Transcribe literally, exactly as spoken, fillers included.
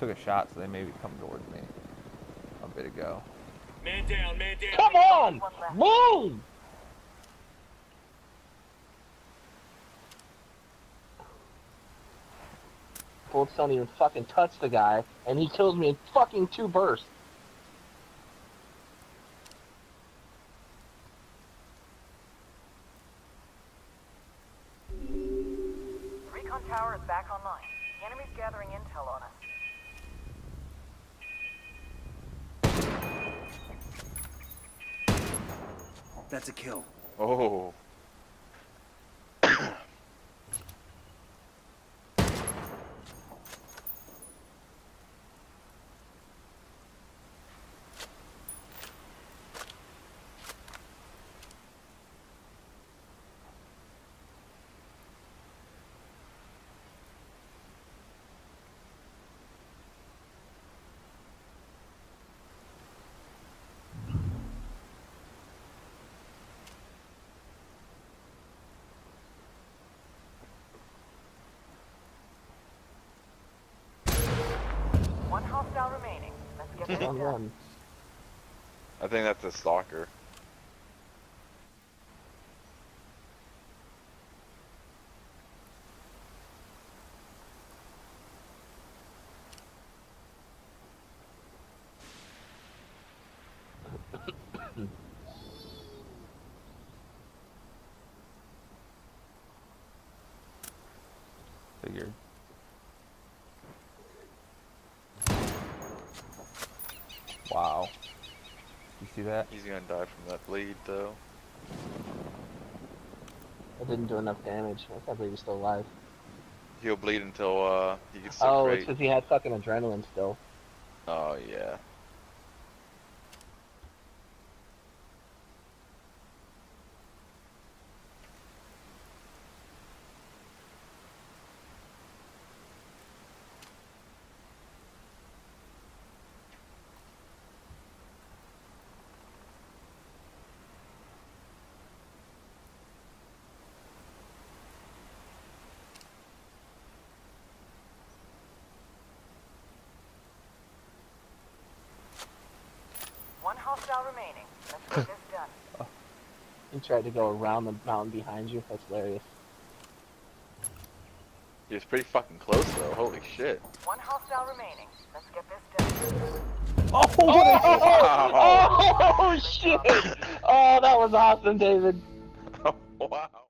took a shot, so they may be coming towards me a bit ago. Man down, man down. Come on! Move! Bullets don't even fucking touch the guy, and he kills me in fucking two bursts. The recon tower is back online. The enemy's gathering intel on us. That's a kill. Oh. One hostile remaining. Let's get this Run, done. run. I think that's a stalker. Figured. Wow. You see that? He's gonna die from that bleed, though. I didn't do enough damage. I can't believe he's still alive. He'll bleed until uh he gets to Oh, it's crate. because he had fucking adrenaline still. Oh yeah. One hostile remaining. Let's get this done. He tried to go around the mountain behind you. That's hilarious. He was pretty fucking close though. Holy shit. One hostile remaining. Let's get this done. Oh, Wow. oh, shit! Oh, that was awesome, David. Wow.